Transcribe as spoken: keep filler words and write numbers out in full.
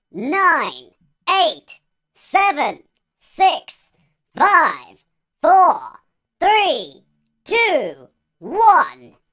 nine, eight, seven, six, five, four, three, two, one.